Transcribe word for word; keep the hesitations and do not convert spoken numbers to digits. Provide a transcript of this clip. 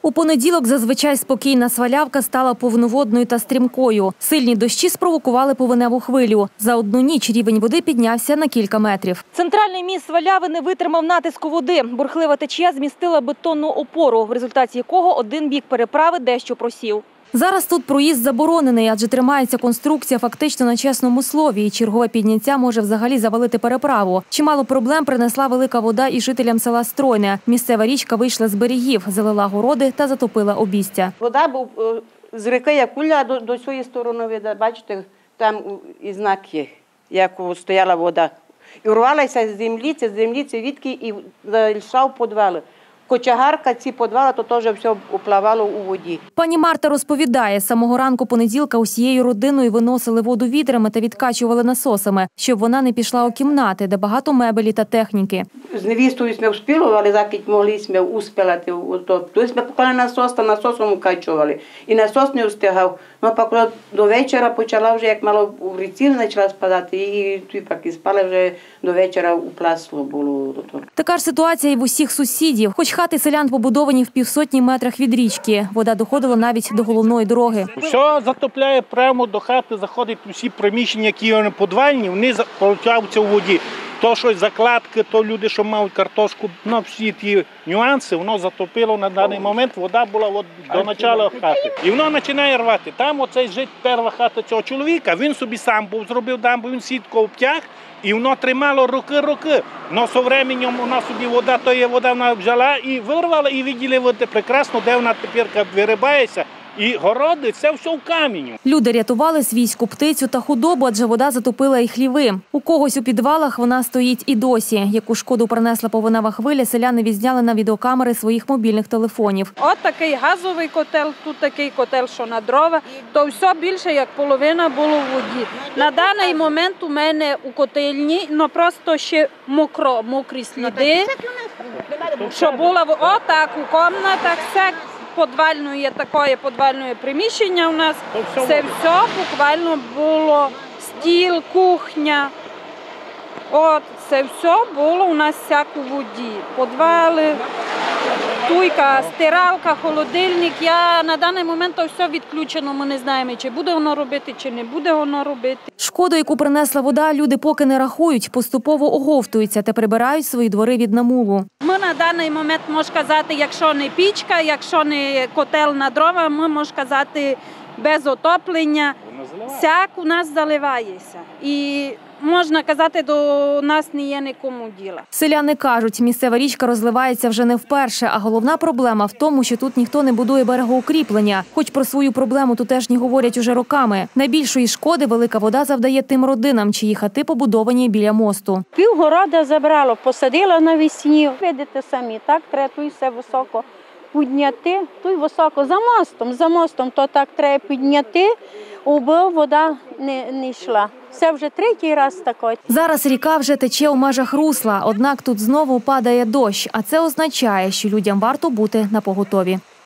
У понеділок зазвичай спокійна Свалявка стала повноводною та стрімкою. Сильні дощі спровокували повеневу хвилю. За одну ніч рівень води піднявся на кілька метрів. Центральний міст Сваляви не витримав натиску води. Бурхлива течія змістила бетонну опору, в результаті якого один бік переправи дещо просів. Зараз тут проїзд заборонений, адже тримається конструкція фактично на чесному слові, і чергове підняття може взагалі завалити переправу. Чимало проблем принесла велика вода і жителям села Стройне. Місцева річка вийшла з берегів, залила городи та затопила обістя. Вода був з ріки Якуля до, до цієї сторони, бачите, там і знак є, як стояла вода. І рвалася з землі, це з землі, це відки, і залишав підвали. Кочегарка, ці підвали, то теж все оплавало у воді. Пані Марта розповідає, з самого ранку понеділка усією родиною виносили воду відрами та відкачували насосами, щоб вона не пішла у кімнати, де багато мебелі та техніки. З невістою ми встигли, але так могли ми успілати. Тобто ми поклали насос, та насосом укачували. І насос не встигав. Ну, поки до вечора почала вже, як мало в ріці почала спадати, і поки спали вже до вечора упласло було. Така ж ситуація і в усіх сусідів. Хоч хати селян побудовані в півсотні метрах від річки. Вода доходила навіть до головної дороги. Все затопляє прямо до хати, заходять усі приміщення, які вони підвальні, вони получаються у воді. То щось закладки, то люди, що мають картошку, ну всі ті нюанси, воно затопило на даний момент, вода була от до початку хати. І воно починає рвати. Там оцей жить перша хата цього чоловіка, він собі сам був, зробив дамбу, він сітку обтяг, і воно тримало роки-роки. Но з часом вона собі вода, то є вода, вона взяла і вирвала, і виділи води прекрасно, де вона тепер вирибається. І городи – це все в камінь. Люди рятували свійську птицю та худобу, адже вода затопила і хліви. У когось у підвалах вона стоїть і досі. Яку шкоду принесла повенева хвиля, селяни відзняли на відеокамери своїх мобільних телефонів. От такий газовий котел, тут такий котел, що на дрова. То все більше, як половина було в воді. На даний момент у мене у котельні, ну просто ще мокро, мокрі сліди. Що було отак у кімнатах, все. Подвальне таке подвальне приміщення у нас, це все буквально було, стіл, кухня, от, це все було у нас всяк у воді, подвали, туйка, стиралка, холодильник. Я на даний момент то все відключено, ми не знаємо, чи буде воно робити, чи не буде воно робити. Шкоду, яку принесла вода, люди поки не рахують, поступово оговтуються та прибирають свої двори від намулу. Ми на даний момент, можна сказати, якщо не пічка, якщо не котел на дрова, ми, можна сказати, без отоплення, всяк у нас заливається. І можна казати, до нас не є нікому діла. Селяни кажуть, місцева річка розливається вже не вперше, а головна проблема в тому, що тут ніхто не будує берегоукріплення. Хоч про свою проблему тутешні говорять уже роками. Найбільшої шкоди велика вода завдає тим родинам, чиї хати побудовані біля мосту. Півгорода забрало, посадила навесні. Видите самі, так, треба тут все високо підняти, тут високо за мостом, за мостом, то так треба підняти, аби вода не, не йшла. Це вже третій раз таке. Зараз ріка вже тече у межах русла, однак тут знову падає дощ, а це означає, що людям варто бути напоготові.